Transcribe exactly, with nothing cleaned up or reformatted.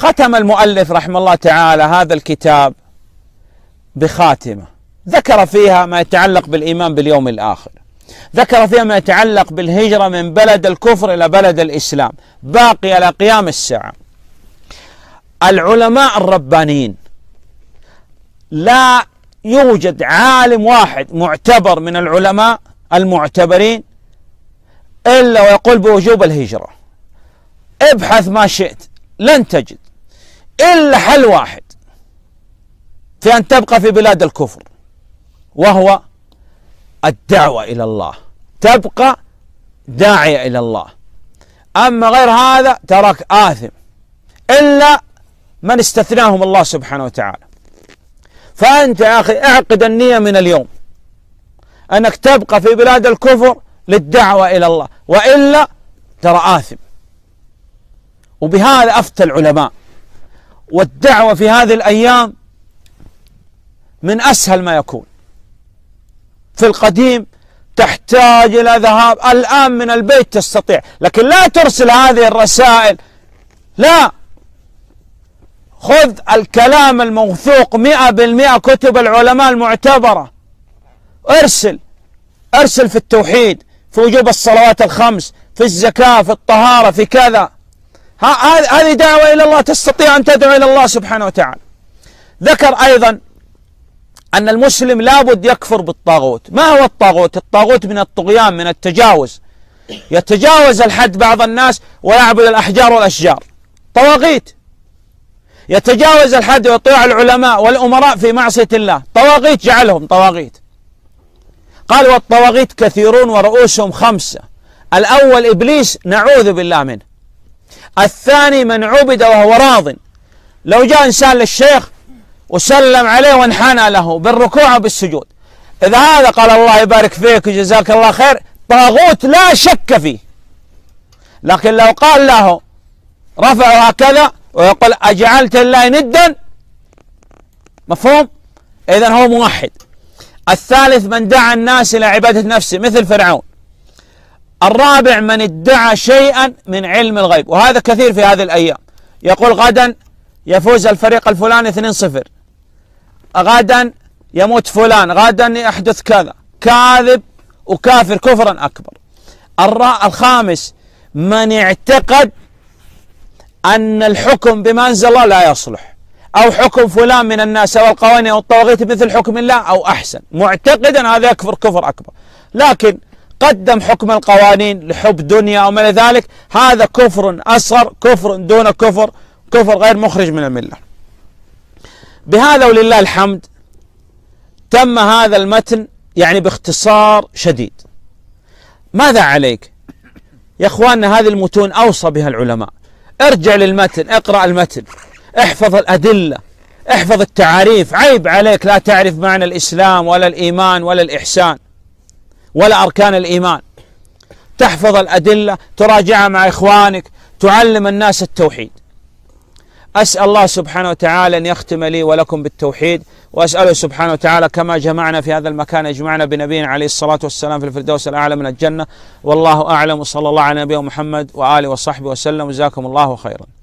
ختم المؤلف رحمه الله تعالى هذا الكتاب بخاتمة ذكر فيها ما يتعلق بالإيمان باليوم الآخر، ذكر فيها ما يتعلق بالهجرة من بلد الكفر إلى بلد الإسلام باقي إلى قيام الساعة. العلماء الربانيين لا يوجد عالم واحد معتبر من العلماء المعتبرين إلا ويقول بوجوب الهجرة. ابحث ما شئت لن تجد إلا حل واحد في أن تبقى في بلاد الكفر، وهو الدعوة إلى الله، تبقى داعية إلى الله. أما غير هذا تراك آثم، إلا من استثناهم الله سبحانه وتعالى. فأنت يا أخي اعقد النية من اليوم أنك تبقى في بلاد الكفر للدعوة إلى الله، وإلا ترى آثم. وبهذا أفتى العلماء. والدعوة في هذه الأيام من أسهل ما يكون. في القديم تحتاج إلى ذهاب، الآن من البيت تستطيع، لكن لا ترسل هذه الرسائل، لا، خذ الكلام الموثوق مئة بالمئة، كتب العلماء المعتبرة، ارسل ارسل في التوحيد، في وجوب الصلوات الخمس، في الزكاة، في الطهارة، في كذا. هذه دعوة إلى الله، تستطيع أن تدعو إلى الله سبحانه وتعالى. ذكر أيضا أن المسلم لابد يكفر بالطاغوت. ما هو الطاغوت؟ الطاغوت من الطغيان، من التجاوز، يتجاوز الحد بعض الناس ويعبد الأحجار والأشجار، طواغيت. يتجاوز الحد ويطيع العلماء والأمراء في معصية الله، طواغيت، جعلهم طواغيت. قال والطواغيت كثيرون ورؤوسهم خمسة. الأول إبليس نعوذ بالله منه. الثاني من عبد وهو راض، لو جاء إنسان للشيخ وسلم عليه وانحنى له بالركوع وبالسجود، إذا هذا قال الله يبارك فيك وجزاك الله خير، طاغوت لا شك فيه. لكن لو قال له رفعه هكذا ويقول أجعلت الله ندا، مفهوم؟ إذن هو موحد. الثالث من دعا الناس إلى عبادة نفسه مثل فرعون. الرابع من ادعى شيئا من علم الغيب، وهذا كثير في هذه الأيام، يقول غدا يفوز الفريق الفلاني اثنين صفر، غدا يموت فلان، غدا يحدث كذا، كاذب وكافر كفرا أكبر. الخامس من اعتقد أن الحكم بما أنزل الله لا يصلح، أو حكم فلان من الناس أو القوانين أو الطواغيت مثل حكم الله أو أحسن، معتقدا هذا يكفر كفر أكبر. لكن قدم حكم القوانين لحب دنيا أو ما إلى ذلك، هذا كفر أصغر، كفر دون كفر، كفر غير مخرج من الملة. بهذا ولله الحمد تم هذا المتن يعني باختصار شديد. ماذا عليك يا اخواننا؟ هذه المتون أوصى بها العلماء. ارجع للمتن، اقرأ المتن، احفظ الأدلة، احفظ التعاريف. عيب عليك لا تعرف معنى الإسلام ولا الإيمان ولا الإحسان ولا أركان الإيمان. تحفظ الأدلة، تراجعها مع إخوانك، تعلم الناس التوحيد. أسأل الله سبحانه وتعالى أن يختم لي ولكم بالتوحيد، وأسأله سبحانه وتعالى كما جمعنا في هذا المكان يجمعنا بنبينا عليه الصلاة والسلام في الفردوس الأعلى من الجنة. والله أعلم، وصلى الله على نبينا محمد وآله وصحبه وسلم، وجزاكم الله خيرا.